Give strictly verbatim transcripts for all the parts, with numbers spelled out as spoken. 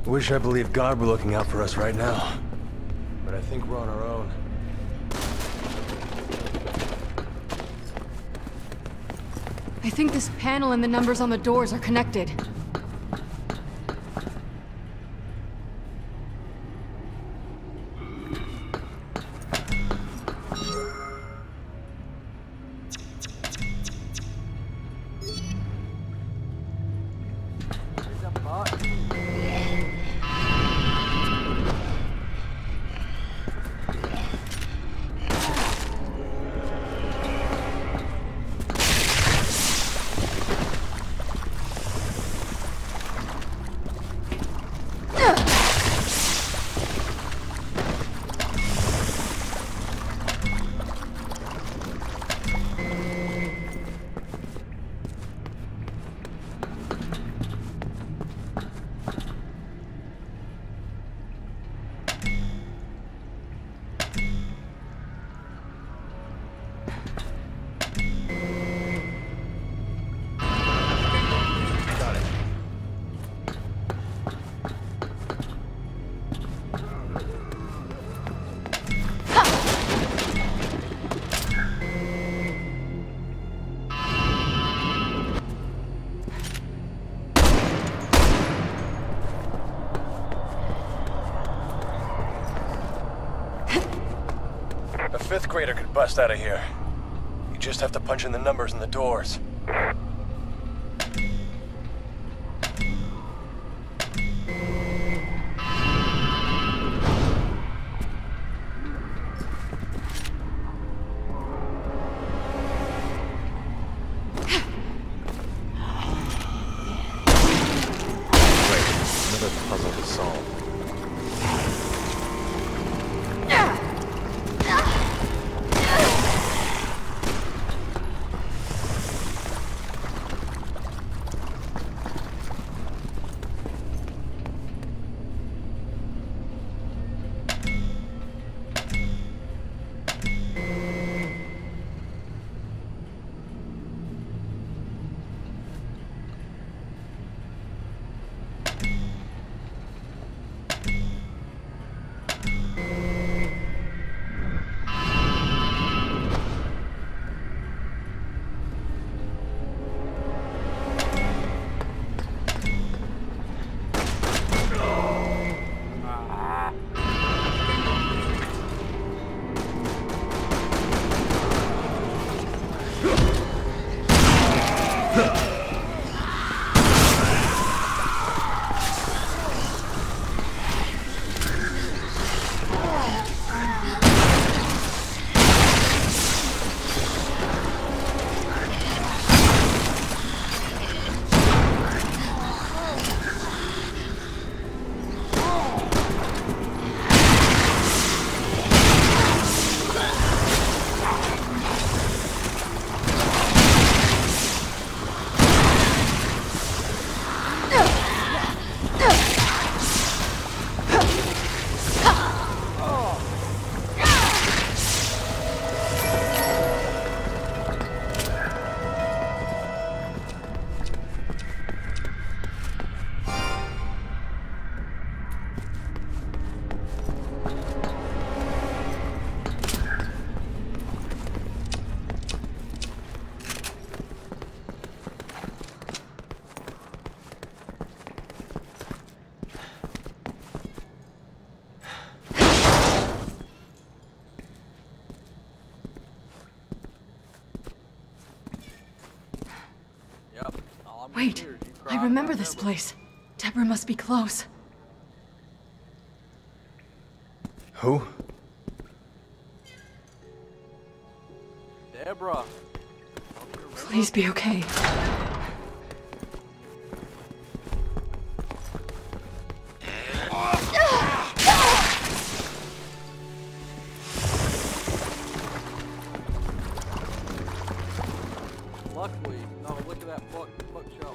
Wish I believed God were looking out for us right now. But I think we're on our own. I think this panel and the numbers on the doors are connected. A fifth grader could bust out of here. You just have to punch in the numbers in the doors. Another puzzle to solve. Wait, I remember this place. Deborah must be close. Who? Deborah. Please be okay. Luckily, no, look at that book, bookshelf.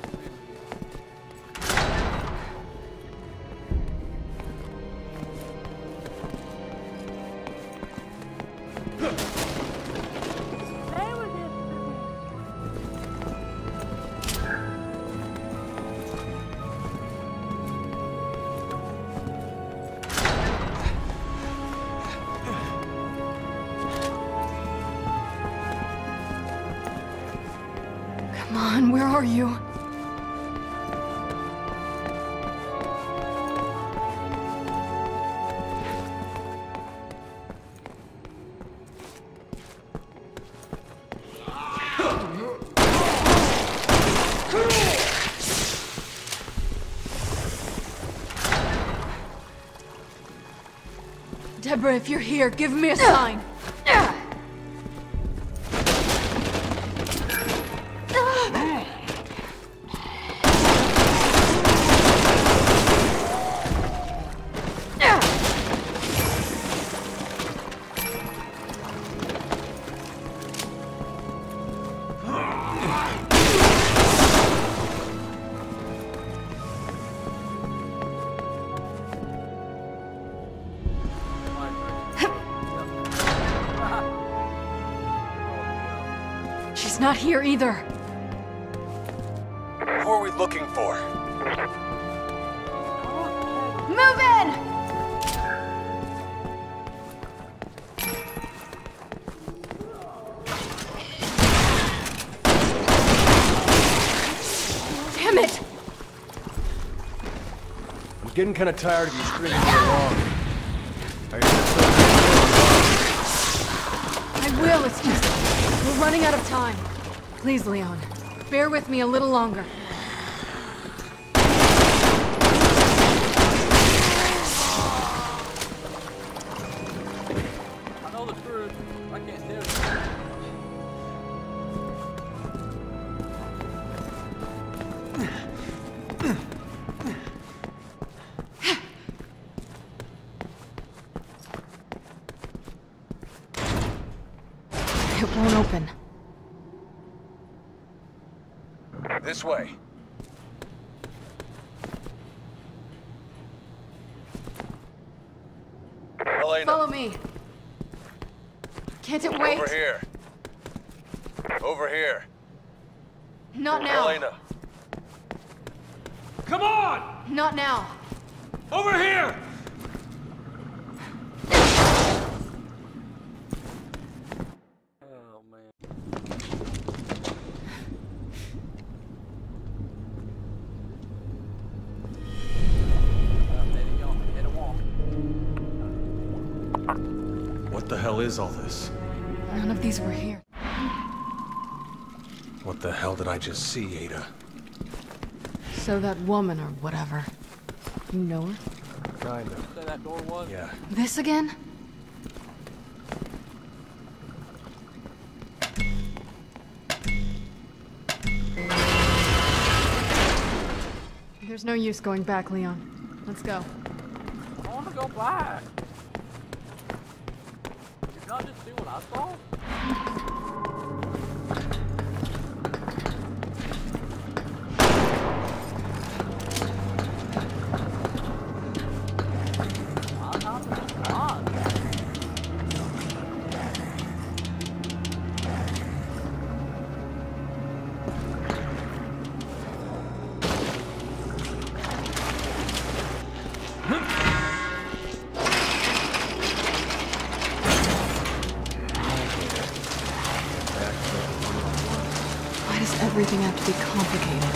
Come on, where are you? Deborah, if you're here, give me a sign. She's not here either. Who are we looking for? Move in! Damn it! I'm getting kind of tired of you screaming so long. Are you gonna stop? I will, it's just... we're running out of time. Please, Leon. Bear with me a little longer. I know the truth. I can't do it. It won't open. This way. Elena. Follow me. Can't it wait? Over here. Over here. Not now. Elena. Come on! Not now. Over here! Oh man. What the hell is all this? None of these were here. What the hell did I just see, Ada? So that woman or whatever. You know her? Kind of. So that door was? Yeah. This again? There's no use going back, Leon. Let's go. I want to go back. Did not just see what I saw? My house is gone. Why does everything have to be complicated?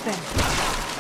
there.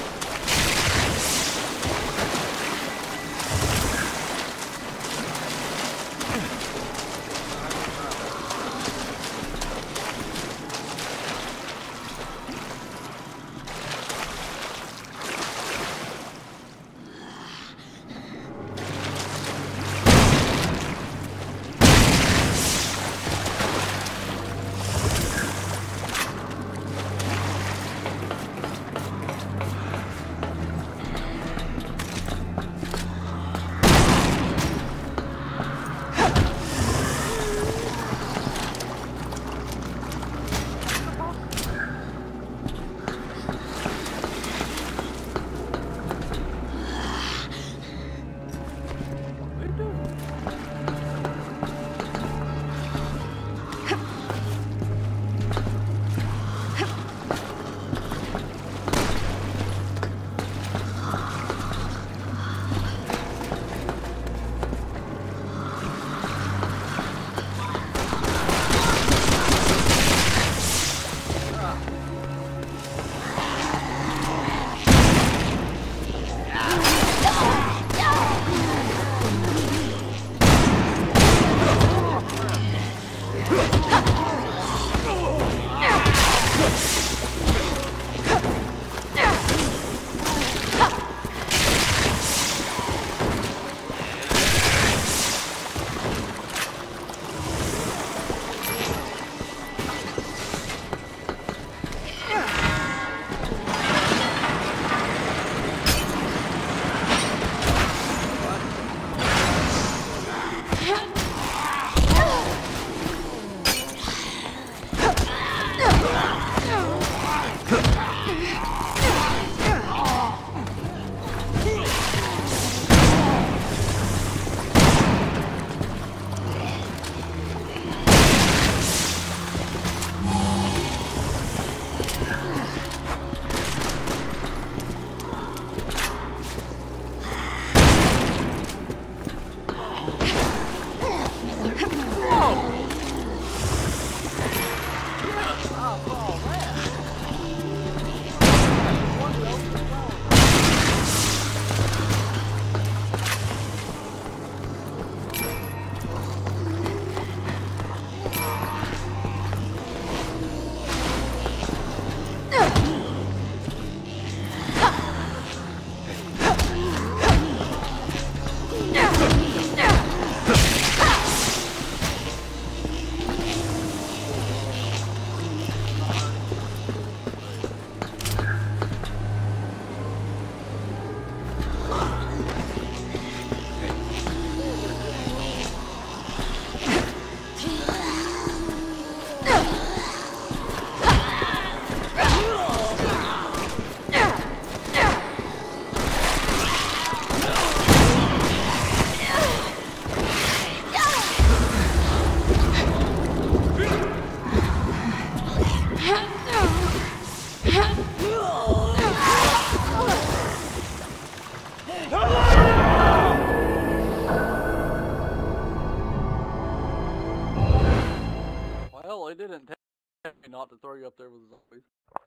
It didn't tell me not to throw you up there with the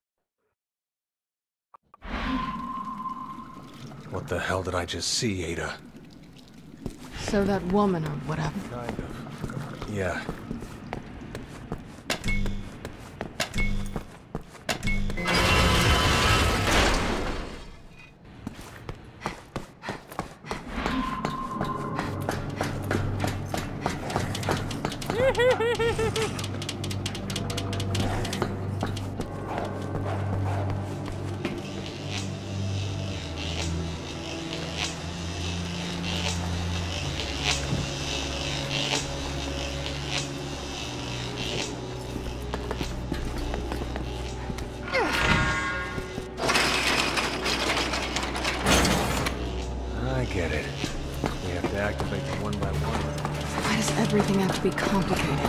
zombies. What the hell did I just see, Ada? So that woman or whatever. Kind of. Yeah. I get it. We have to activate them one by one. Why does everything have to be complicated?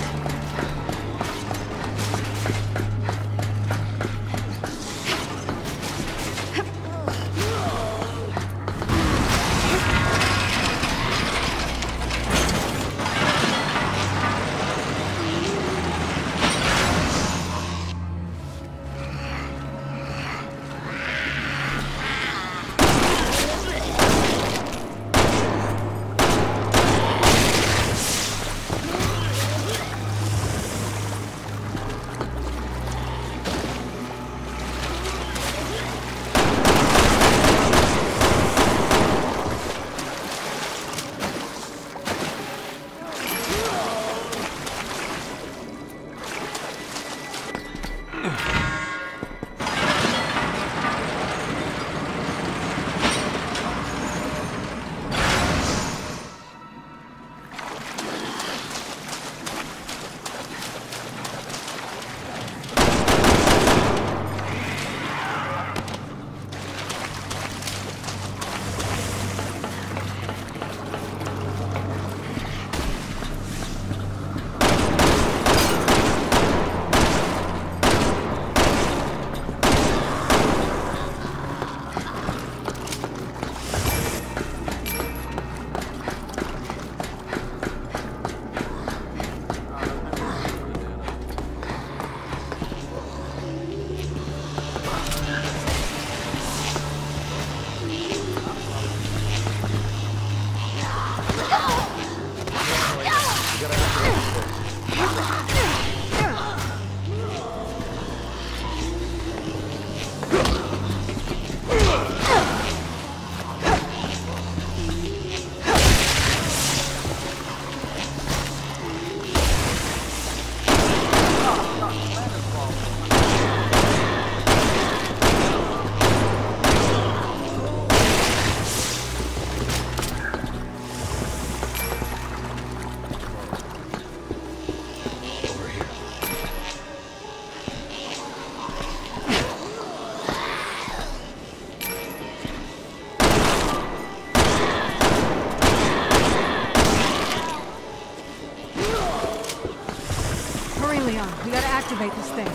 activate this thing.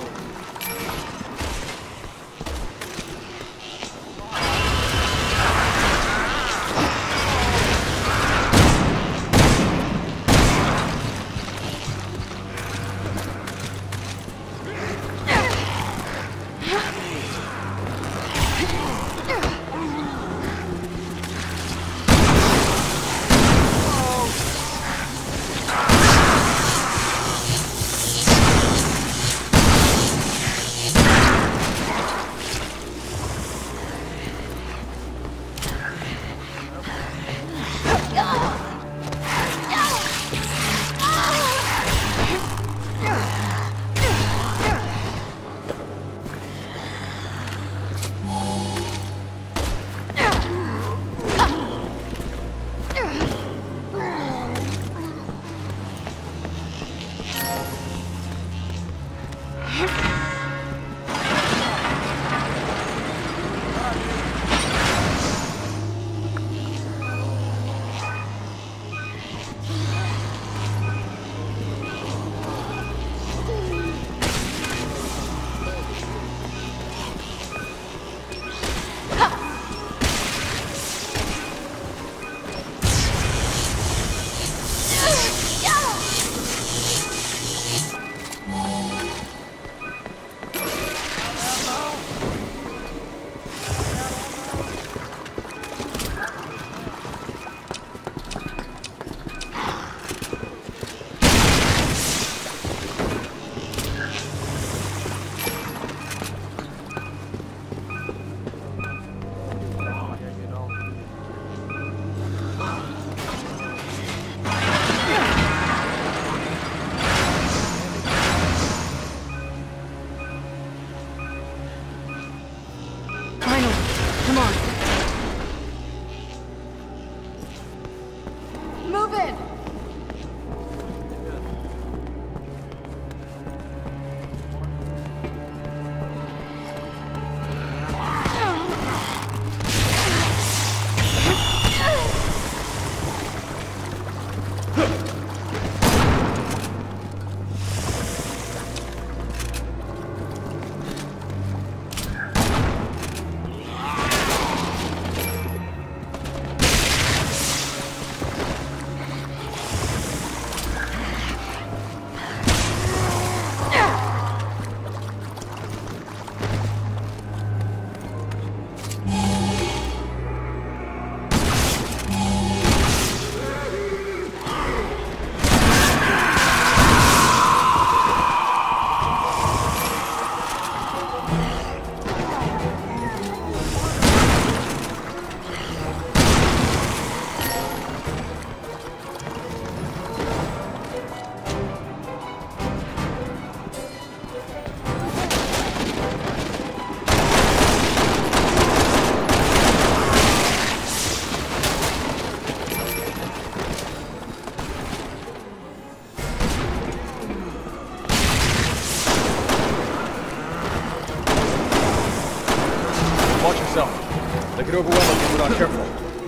They could overwhelm us if we're not careful.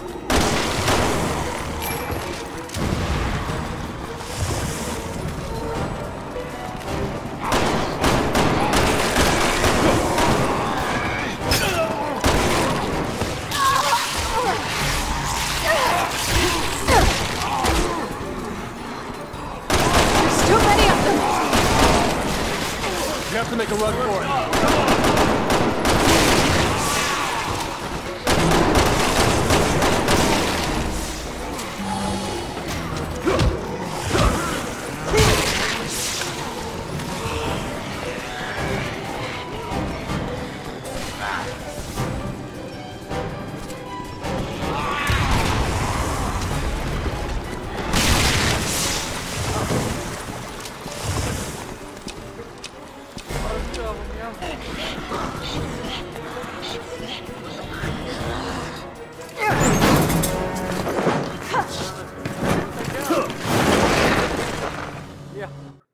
There's too many of them! We have to make a run for it. Yeah.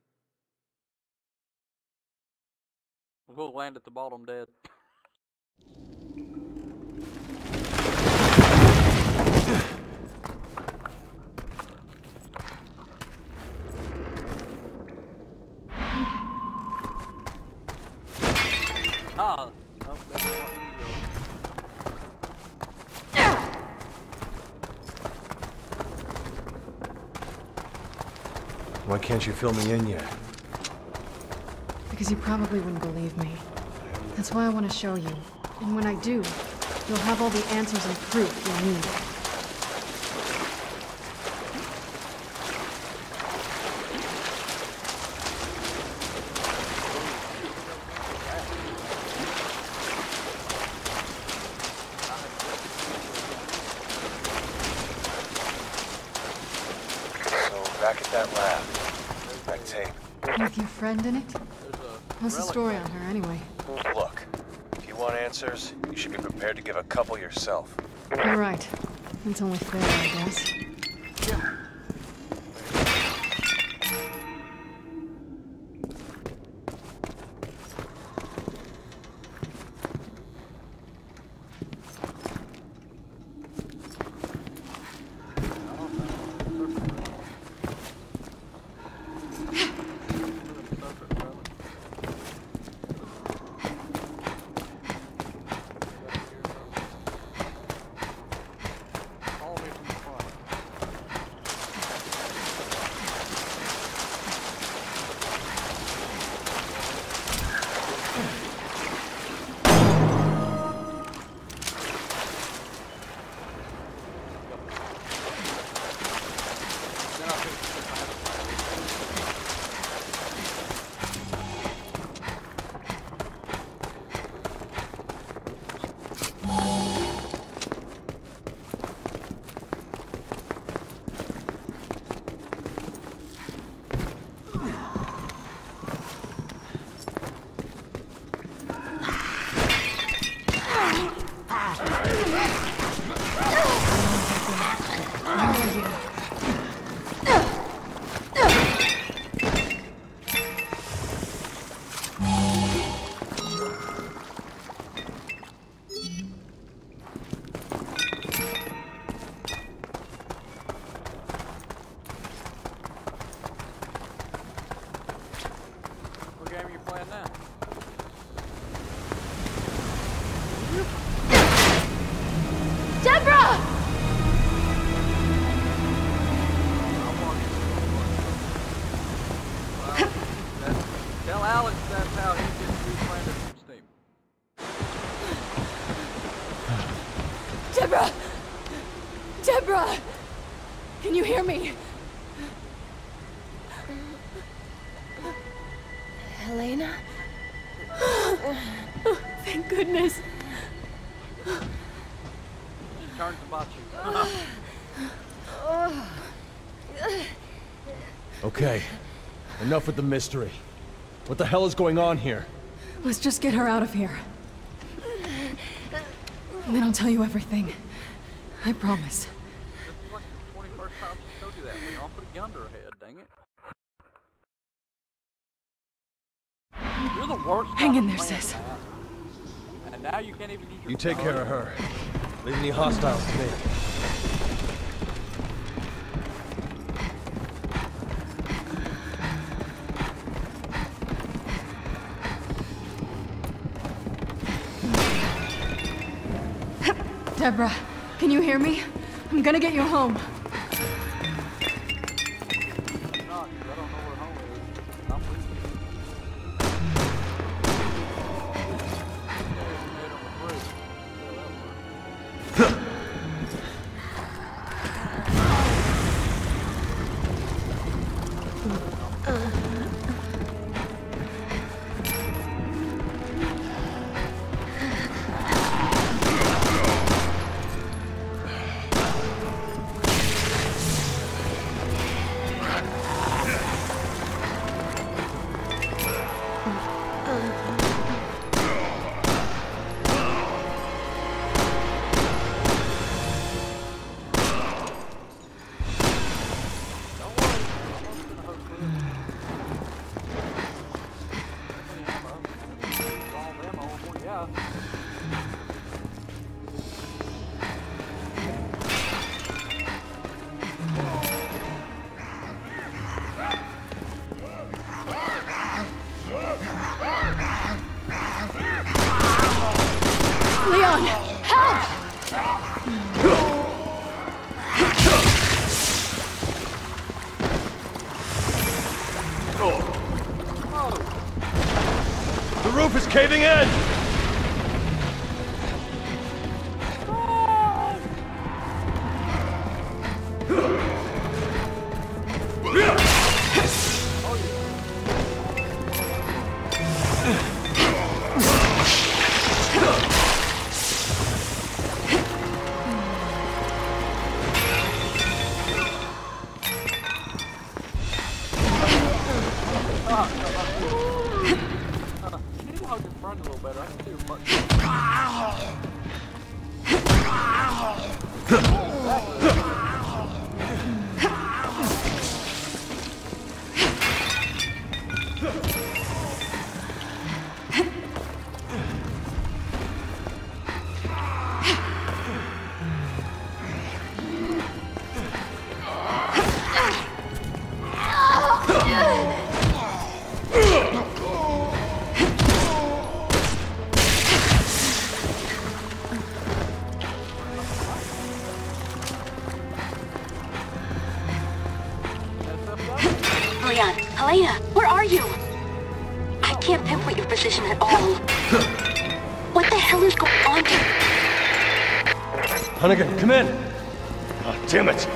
We'll land at the bottom dead. Why can't you fill me in yet? Because you probably wouldn't believe me. That's why I want to show you. And when I do, you'll have all the answers and proof you need. Back at that lab. That tape. With your friend in it? There's a What's the relic story there. on her, anyway? Look, if you want answers, you should be prepared to give a couple yourself. You're right. It's only fair, I guess. What game are you playing now? Deborah! Tell Alex that's how he gets replanted from Steam. Deborah! Deborah! Can you hear me? Elena? Thank goodness. She turned to bite you. Okay. Enough with the mystery. What the hell is going on here? Let's just get her out of here. And then I'll tell you everything. I promise. This is like the twenty-first time she told you that. We all put a gun to her head, dang it. You're the worst. Hang guy in to there, plan sis. that. And now you can't even use your You take gun. care of her. Leave any hostiles to me. Deborah, can you hear me? I'm gonna get you home. Not, 'cause I don't know where home is. I'm leaving. caving in! Leon, Helena, where are you? I can't pinpoint your position at all. What the hell is going on here? Hunnigan, come in! Oh, damn it!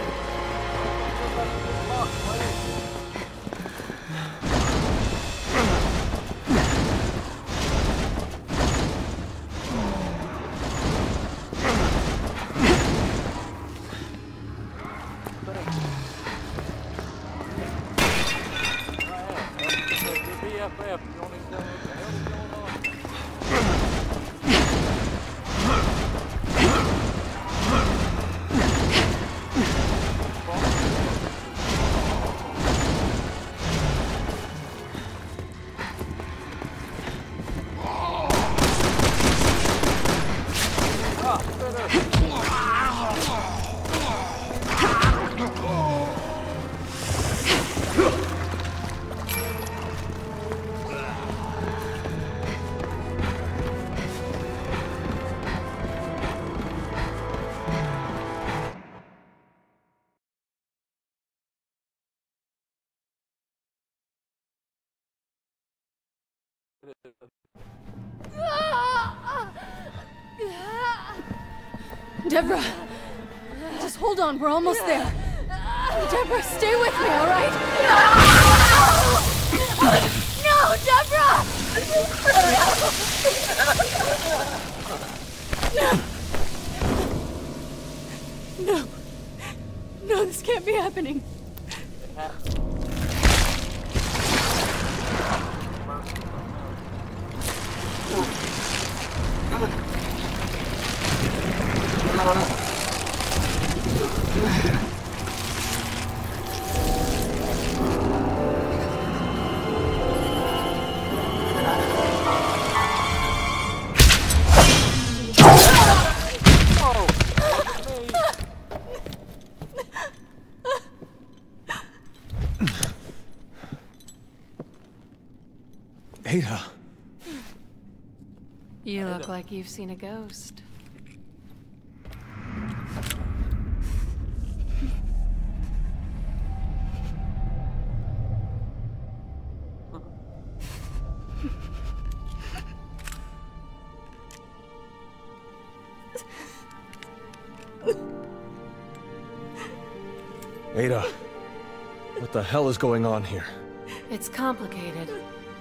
Deborah! Just hold on, we're almost there. Deborah, stay with me, all right? No! No, Deborah! No! No! No, this can't be happening. Ada. You look like you've seen a ghost. Ada, what the hell is going on here? It's complicated.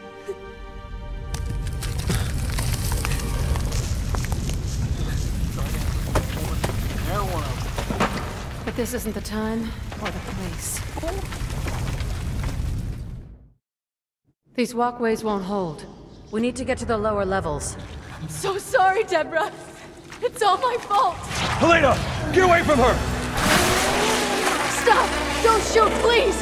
But this isn't the time or the place. These walkways won't hold. We need to get to the lower levels. I'm so sorry, Deborah. It's all my fault. Helena! Get away from her! Stop! Don't shoot, please!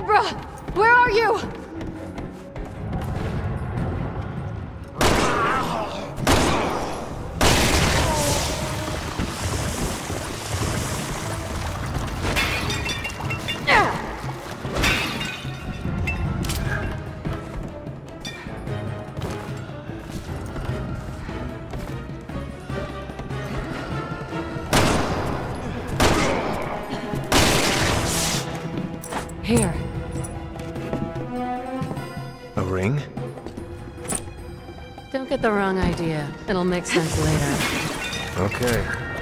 Deborah! Where are you? Here. A ring? Don't get the wrong idea. It'll make sense later. Okay.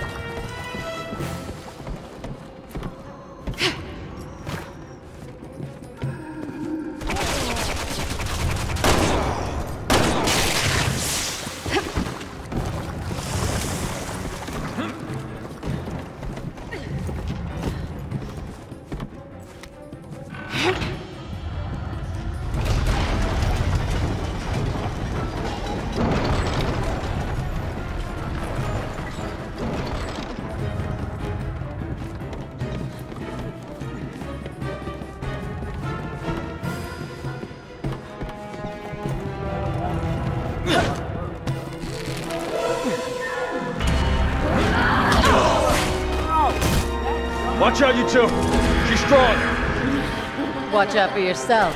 Watch out, you two! She's strong! Watch out for yourself.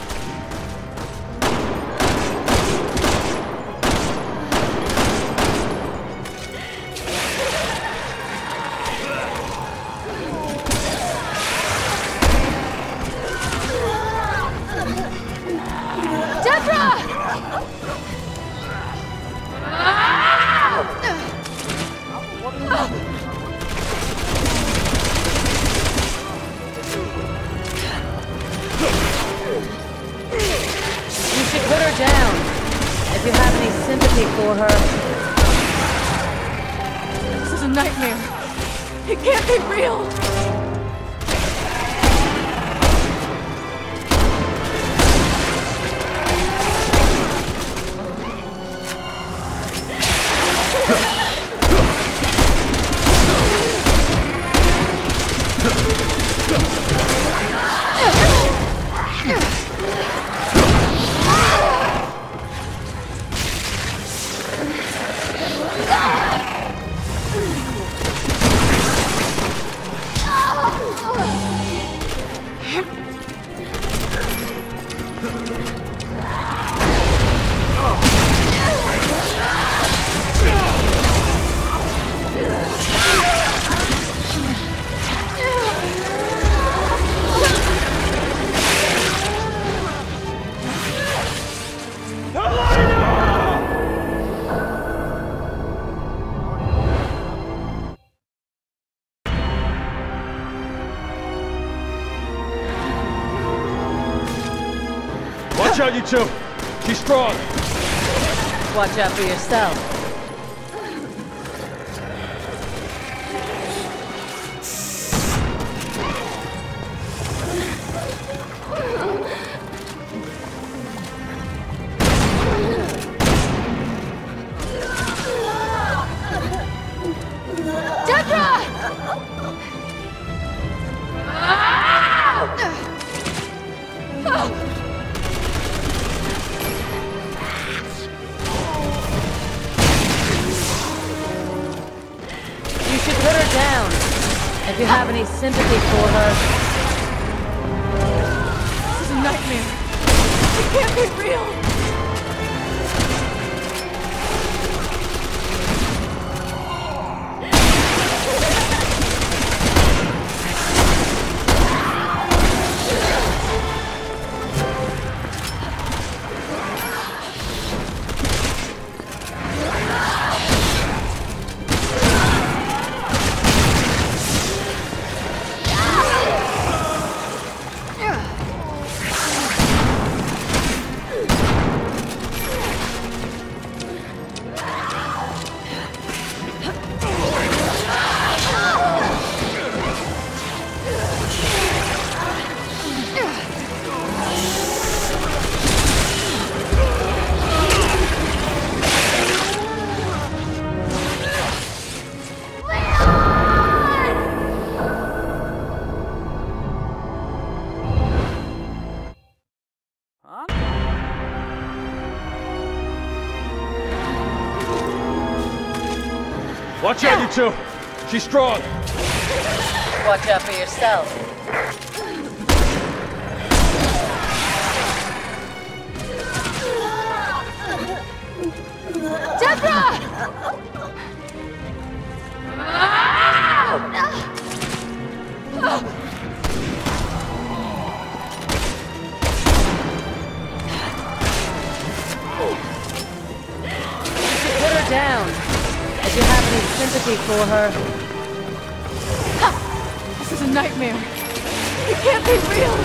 Put her down. If you have any sympathy for her. This is a nightmare. It can't be real. Watch out, you two! She's strong! Watch out for yourself. If you have any sympathy for her. This is a nightmare. It can't be real. Watch out, you two! She's strong! Watch out for yourself. Deborah! Put her down. If you have any sympathy for her. This is a nightmare. It can't be real.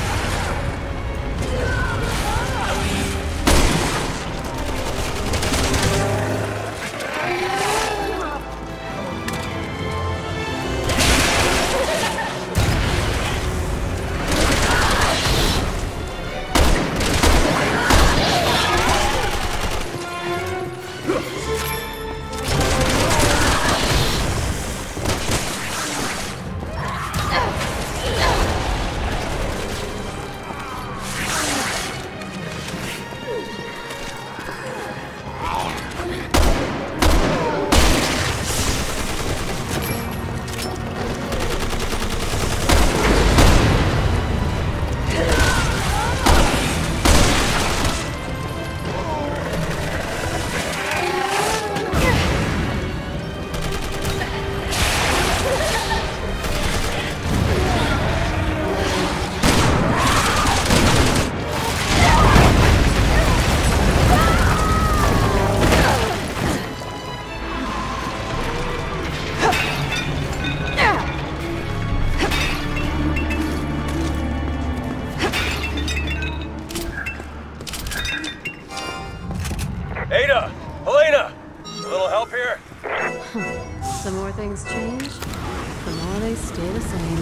Ada! Helena! A little help here? The more things change, the more they stay the same.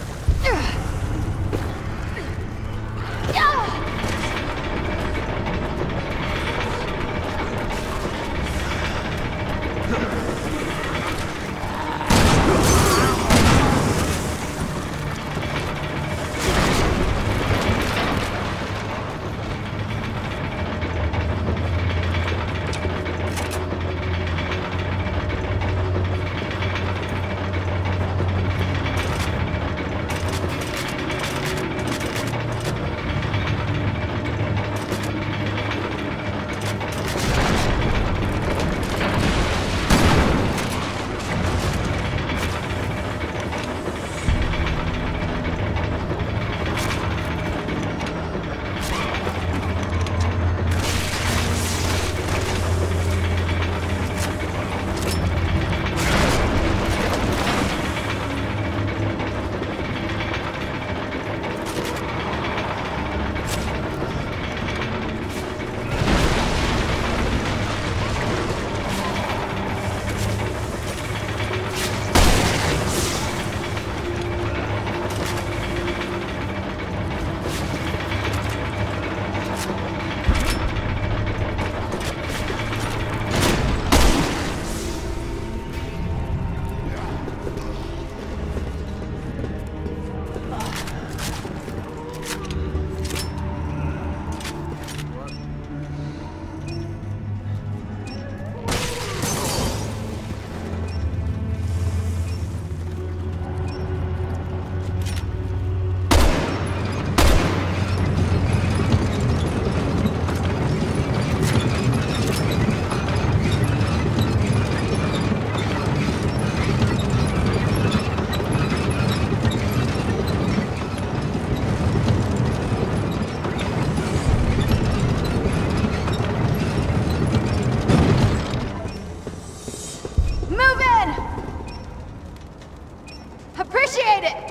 Appreciate it!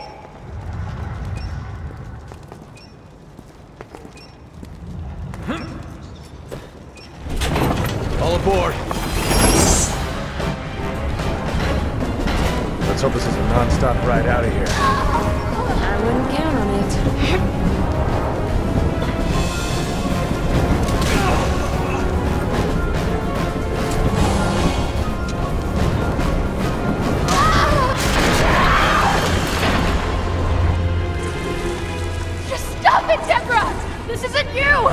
All aboard! Let's hope this is a non-stop ride out of here. I wouldn't count on it. Stop it, Deborah! This isn't you!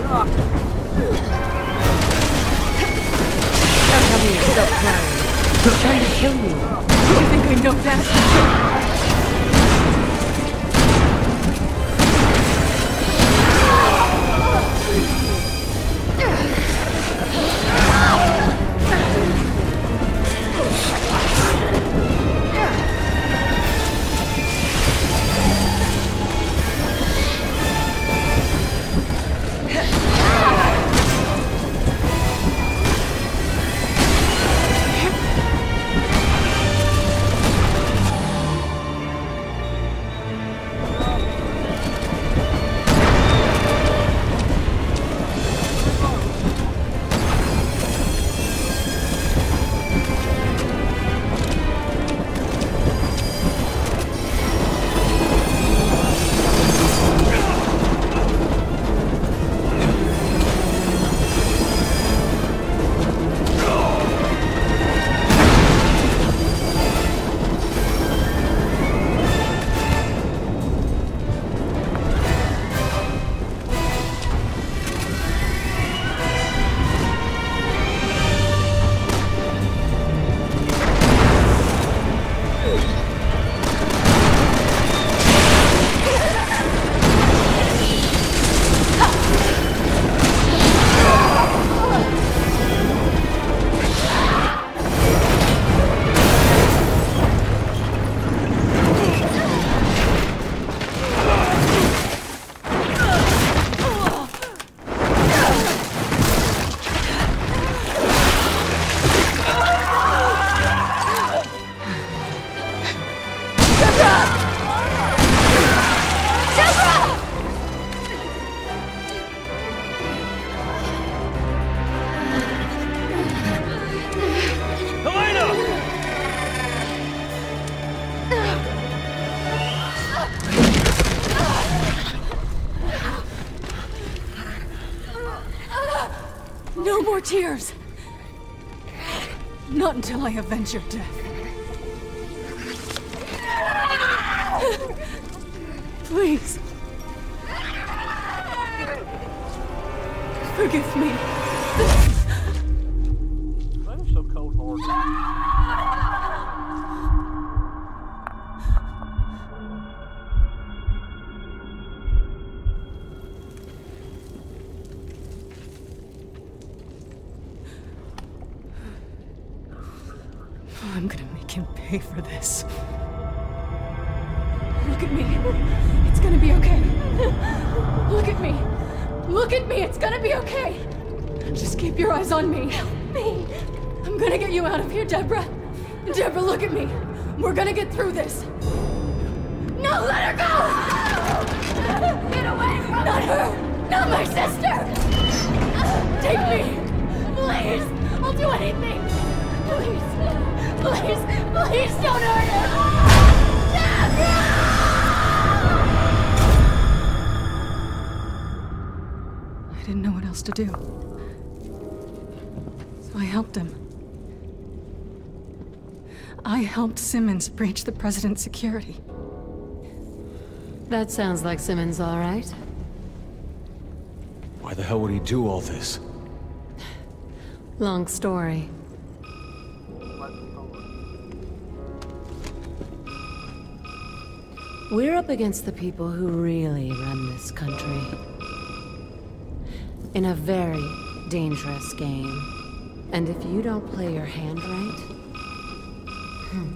Don't tell me you're still crying. I'm trying to kill you. You think I know that? No more tears! Not until I avenge your death. Please. Forgive me. I'm so cold-hearted. I'm gonna make him pay for this. Look at me. It's gonna be okay. Look at me. Look at me. It's gonna be okay. Just keep your eyes on me. Help me. I'm gonna get you out of here, Deborah. Deborah, look at me. We're gonna get through this. No, let her go! Get away from me! Not her! Not my sister! Take me! Please! I'll do anything! Please! Please! Please don't hurt her! Deborah! I didn't know what else to do. So I helped him. I helped Simmons breach the president's security. That sounds like Simmons, all right. Why the hell would he do all this? Long story. We're up against the people who really run this country. In a very dangerous game. And if you don't play your hand right... Hmm.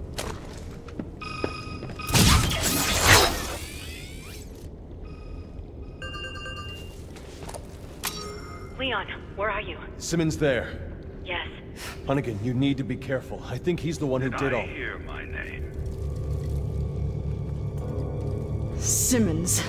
Leon, where are you? Simmons there. Yes. Hunnigan, you need to be careful. I think he's the one who did all. I hear my name. Simmons.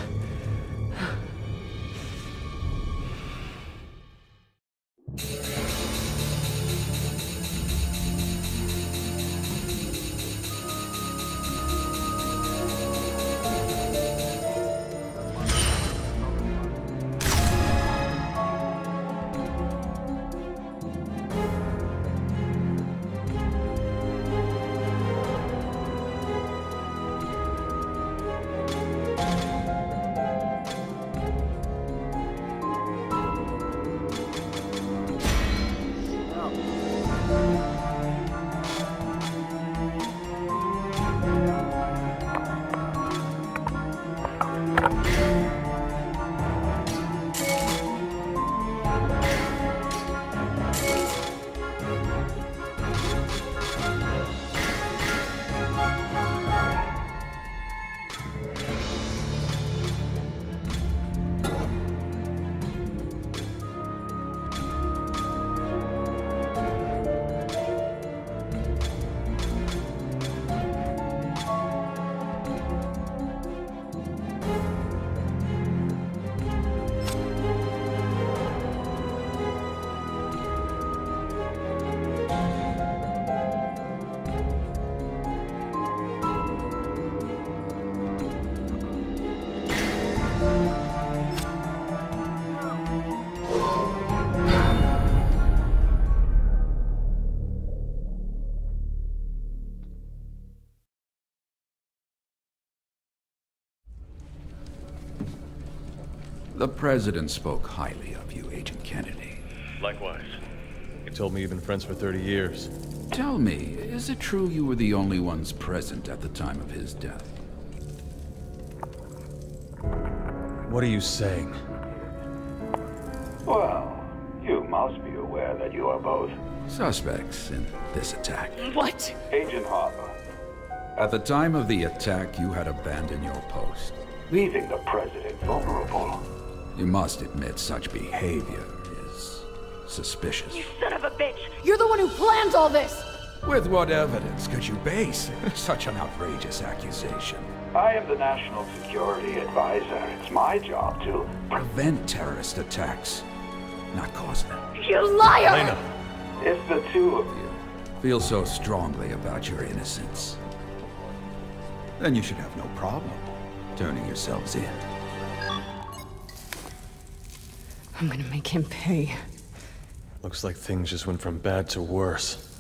The President spoke highly of you, Agent Kennedy. Likewise. He told me you've been friends for thirty years. Tell me, is it true you were the only ones present at the time of his death? What are you saying? Well, you must be aware that you are both suspects in this attack. What? Agent Harper, At the time of the attack, you had abandoned your post. leaving the President vulnerable. You must admit such behavior is suspicious. Son of a bitch! You're the one who planned all this! With what evidence could you base such an outrageous accusation? I am the National Security Advisor. It's my job to... Prevent terrorist attacks, not cause them. You liar! Elena! If the two of you... Feel so strongly about your innocence, then you should have no problem turning yourselves in. I'm gonna make him pay. Looks like things just went from bad to worse.